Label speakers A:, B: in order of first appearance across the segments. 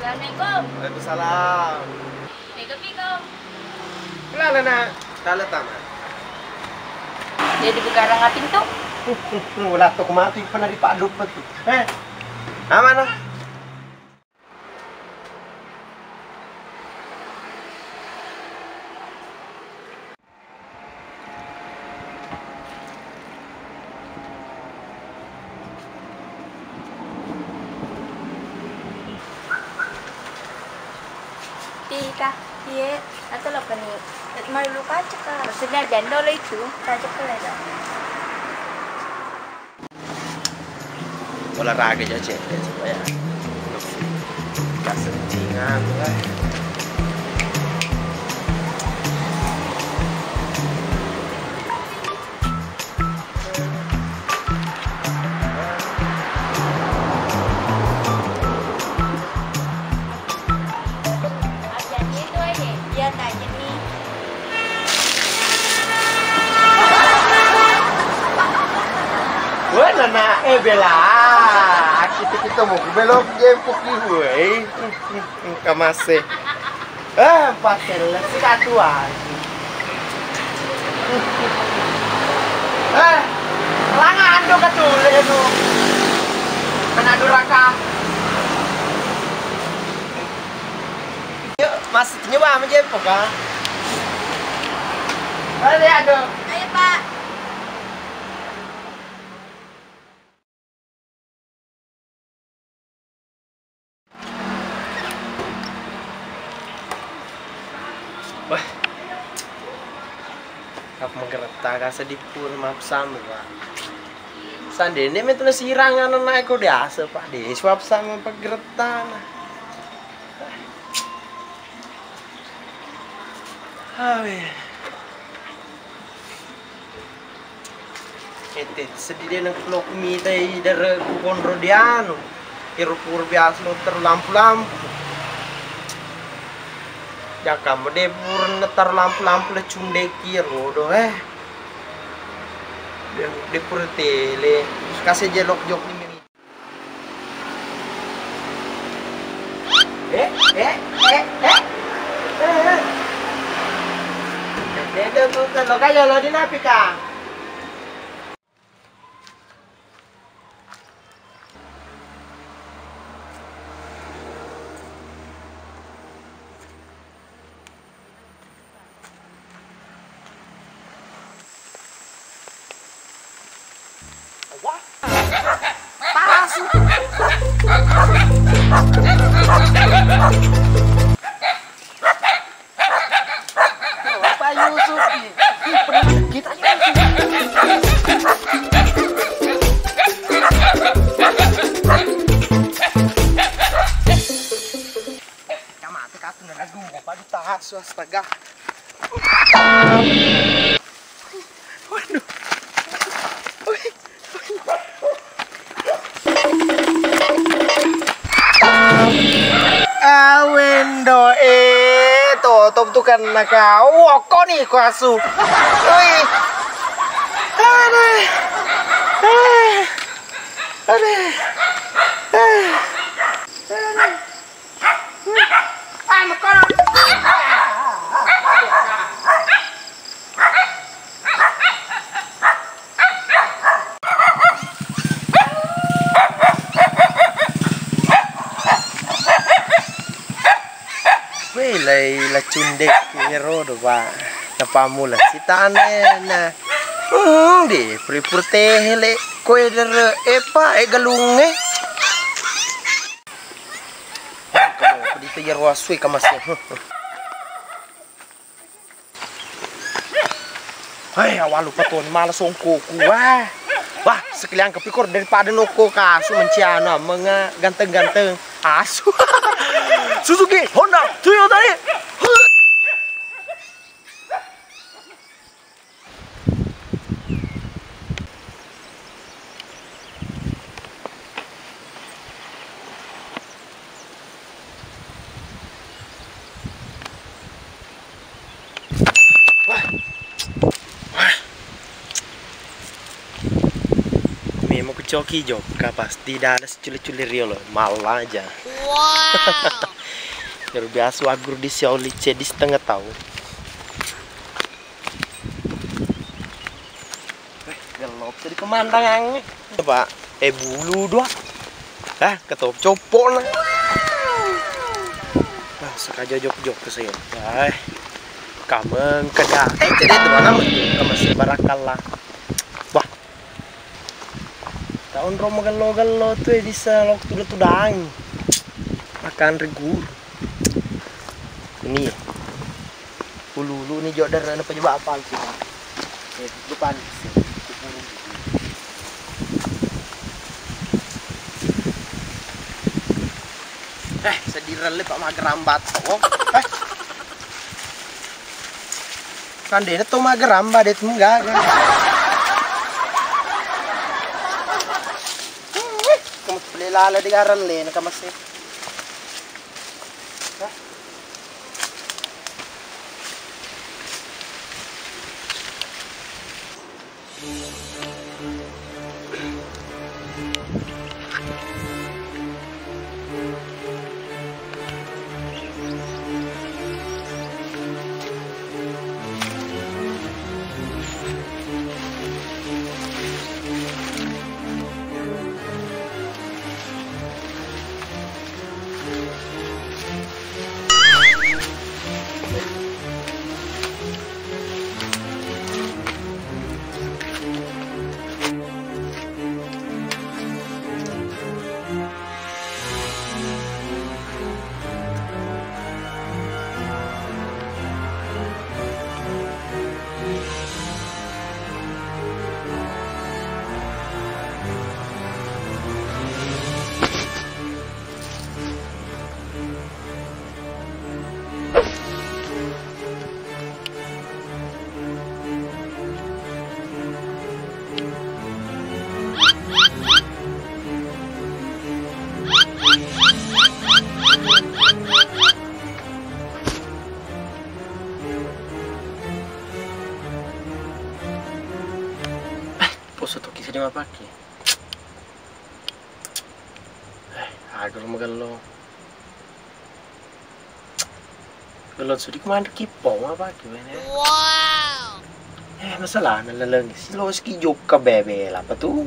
A: Assalamualaikum.
B: Waalaikumsalam.
A: Pika-pika.
B: Kelala na. Kala tama.
A: Dia dibuka rangga pintu.
B: Wala to kumati pa na di paadlok pa to. Aman na.
A: Pika, iya, atau lo kan nih, mau lu kaca kan? Maksudnya jandol itu, kaca kan?
B: Olahraga aja supaya kesencingan lah. Wala na bela. Kita mau belok game puki gue. Kamase. Pasel si katuan. Langan do katule no. Manado raka. Yuk, mas nyoba aja poka. Ayo,
A: Pak.
B: Wah, kap menggerta kasa di pur map sama pak. Sandene metu sirangan anak ko diasa pak di swap sama paggerta na. Awe. Ete sedih nang vlog mi tay dari kukondro diano. Kira-kira biasa lo terlampu-lampu. Ya kamu deh purna tar lampu-lampu le cundeki rodo de pur tele kasih jelok jok ni mini tuh lo kaya lo dinapika. Apa Yusuf kita mati kasih nggak dulu apa ditahan astaga. Waduh. Window top tu kan nakau woko nih kuasu. Oi. La cundek hero do ba napamula si tane na di pripurte hele ko eder epa e galunge kamu dito yero asui kamase hai awalu paton malas songko kuah wah sekalian kepikor daripada noko kasu menciana menga ganteng-ganteng asu Suzuki, Honda, Toyota ni. Memang kucoki jok, pasti dah ada culik-culik real loh, malah aja. Wow. Biar biasa agur di Siaulice di setengah tahun. Gelap jadi pemandangannya. Coba bulu doa. Ketop copok nah. Nah, sekaja jok-jok ke saya. Kameng keda. Jadi itu mana masih barakallah. Wah. Tahun Romo gelo-gelo tuh di salok tudang. Makan regur. Ini ya. Ulu-ulu nih jodoh ada penyebab apa sih? Depan sih. Sediran le Pak Magerambat. Kan dia tuh Magerambat itu enggak kan. Kamu beli lala di garan le nak masih. Poso to kisah dia pakai. Agak magalo. Kalau sudah kemana kipo apa gimana? Wow. Masalah nalaleng si Loski juga bebe lah apa tuh?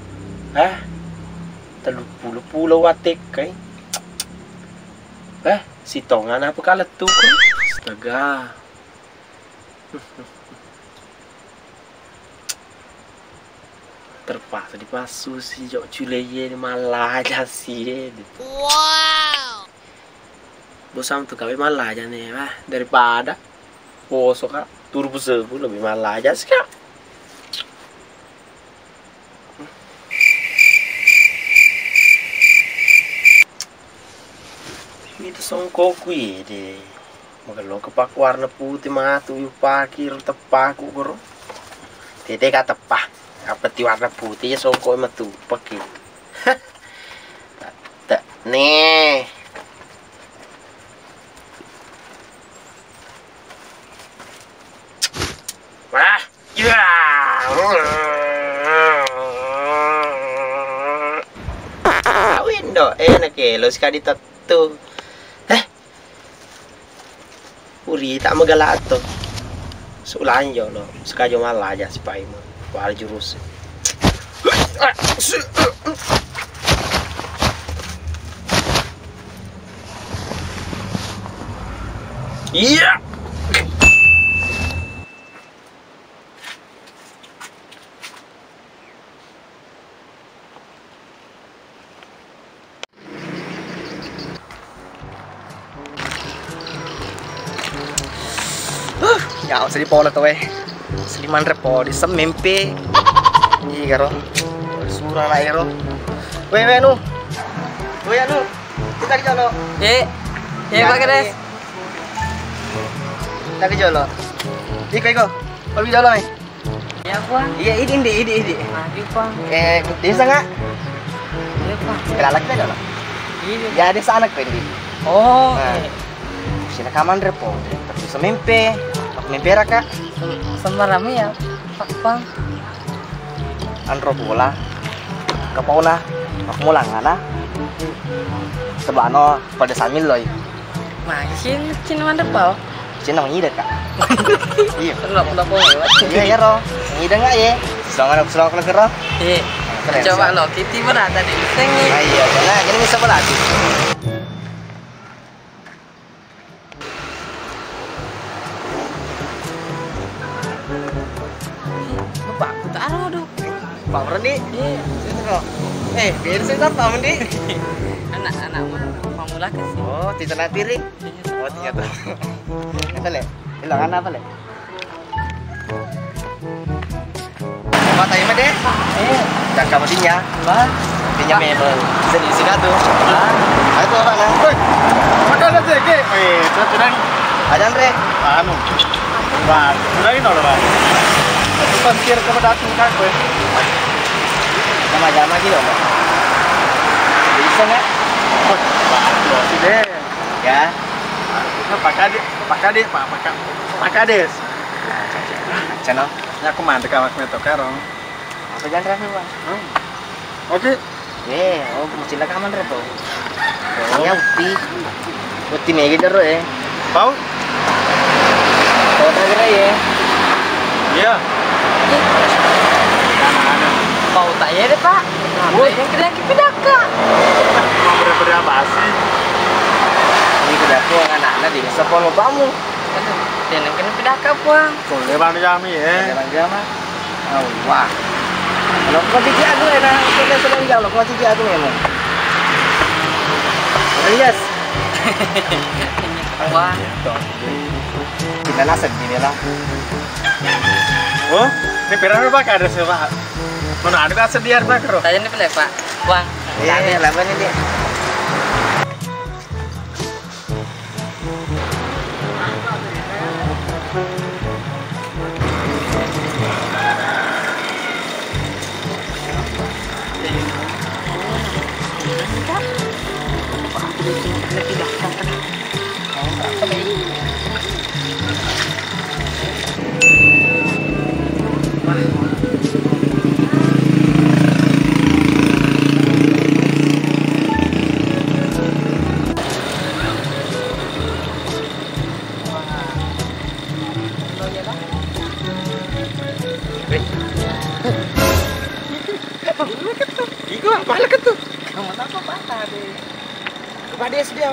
B: Pulau watik kay. Si Tongan apa kalat tuh? Astaga. Terpaksa dipasu si Jok Culeye malah aja sih. Wow. Bosam tuh kami malah aja nih, daripada poso kak turbo sebu lebih malah aja sih kak. Ini tuh songkokku ya deh. Magalo kepak warna putih matu yuk pakir tepaku koro. Tete kata tepak. Apa ti warna putih ya songkok emang tuh pakai. Nih. Wah, ya. Kawin do, enak ya, lo sekali tatu. Uri tak magalato. Sulan yo lo, sekajo malah aja sipai mo. Wala jurus. Iya. Ya, usah dipola tuh Seliman repo di semempe. Iya karo. Surah lah karo. Weh nu. Weh nu. Kita ke jolo.
A: Pak Kades.
B: Kita ke jolo. Iko. Pergi jolo nih.
A: Ya, Bang.
B: Iya, ini.
A: Maju, Bang.
B: Desa enggak?
A: Iya, Bang.
B: Kelalak kita jolo.
A: Iya.
B: Ya, desa anak ko ini.
A: Oh.
B: Sina kaman repo. Tapi semempe. Mempera kak?
A: Sama rame ya, Pak Bang.
B: Andro bola, kapauna, aku mulang ana. Sebano pada sambil loy.
A: Chin mana pau?
B: Chin nang ide kak. Iya.
A: Enggak boleh.
B: Iya ya ro. Ide enggak ya? Selong kalau kero.
A: Iya. Coba lo, Kitty berat tadi.
B: Iya, nah ini bisa berlatih.
A: Bapak, taruh dulu.
B: Pak Rendi.
A: Iya.
B: Biar saya tak tahu Rendi.
A: Anak-anak mau mulai ke sini.
B: Oh, titana piring. Oh, ternyata. Kata le, hilangan apa le? Apa tanya mah deh? Cakap matinya.
A: Lah,
B: Pinjam mebel. Bisa di sini tuh. Itu apa nah?
C: Maka ada sege. Itu sedang
B: Ada Andre.
C: anu. Bah, sudah ini loh, Pak. Pasir kepada aku kan, gue.
B: Nama gitu. Bisa nggak?
C: Bah, sudah.
B: Ya.
C: Pak Kades.
B: Channel.
C: Ya aku mandek sama meto karong.
B: Apa jangan rasa bang?
C: Oke.
B: Mesti lah kaman repo. Orangnya putih nih gitu ro ya.
C: Pau?
B: Kau terakhir ya.
C: Iya.
A: mau tak ya deh pak. Yang kena kita kak.
C: Mau bener-bener apa sih?
B: Ini kedaku anak-anak di sepon kamu.
A: Dan yang kena pindah ke puang.
C: Boleh bantu kami ya.
B: Jangan jama. Oh, wah. Kalau kau tiki aku enak, kita sedang jauh. Kau tiki aku memang. Yes.
A: Wah.
B: Kita nasib ini lah.
C: Oh, ini pirang Pak ada sih Pak. Mana ada kan sediar Pak kro.
A: Tanya nih pilih pak. Wang.
B: Iya, lawan ini dia.
C: Iku apa lagi tuh?
A: Kamu tak apa tadi?
B: Kepada dia.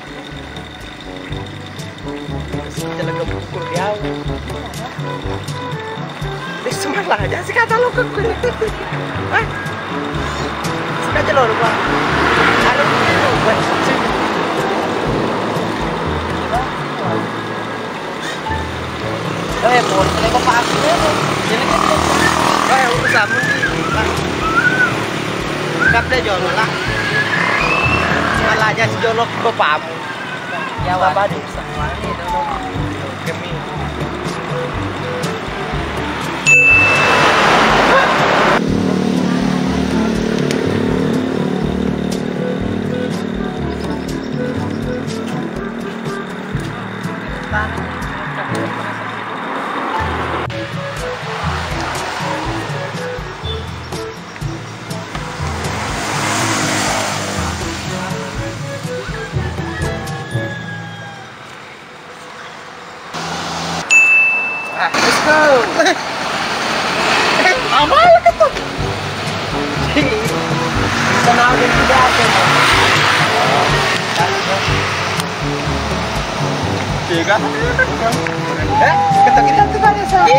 B: Kita lagi pukul dia. Semalah aja sih kata lo ke gue. Hah? Sengaja lo lupa. Halo, gue.
A: Mau pilih kok pak? Jadi kita.
B: Udah sama nih. Kap deh jual malah. Malah aja si jolok ke pamu.
A: Ya apa di sama ini dulu.
B: Kami. Let's go.
C: Amal lagi tuh.
B: Kenalin tidak ada.
C: Tiga.
B: Ketok kita tuh pada sah.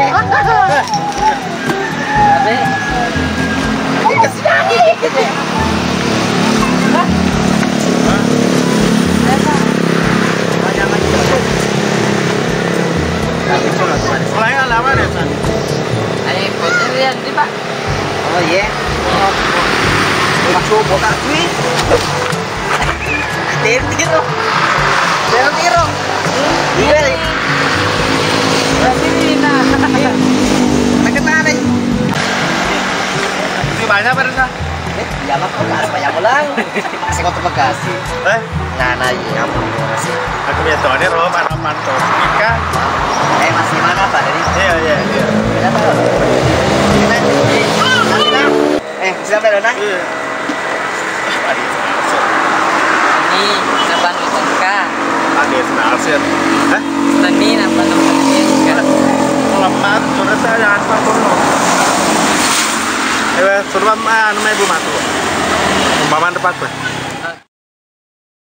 B: Abe. Ini kesian gitu.
C: Mulai alamat ya San.
A: Ayo foto lihat nih pak.
B: Oh iya. Coba botak kuwi. Tiro. Tiro. Iya.
A: Sini nah.
B: Nakita na.
C: Di mana pada San?
B: Yaman ko pas mo lang. Kasi ko magkasi. Nana yaman ko kasi.
C: Aku punya tuan Rom, anak mantu. Ika.
B: Masih mana Pak dari?
C: Iya.
B: Berapa? Gimana? Siapa Dona?
C: Iya.
A: Ini seban utangka.
C: Ada Alsir. Hah?
A: Tadi nampak kan.
C: Lembat, sudah saya jangan pakai dulu. Sudah anu mai bu matu. Umpaman tepat, Pak.